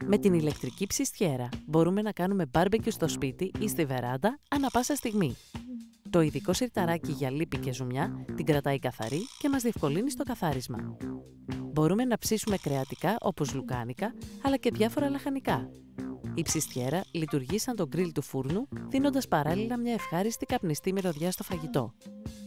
Με την ηλεκτρική ψιστιέρα μπορούμε να κάνουμε μπάρμπεκιου στο σπίτι ή στη βεράντα ανά πάσα στιγμή. Το ειδικό σιρταράκι για λίπη και ζουμιά την κρατάει καθαρή και μας διευκολύνει στο καθάρισμα. Μπορούμε να ψήσουμε κρεατικά όπως λουκάνικα, αλλά και διάφορα λαχανικά. Η ψιστιέρα λειτουργεί σαν το γκριλ του φούρνου, δίνοντας παράλληλα μια ευχάριστη καπνιστή μυρωδιά στο φαγητό.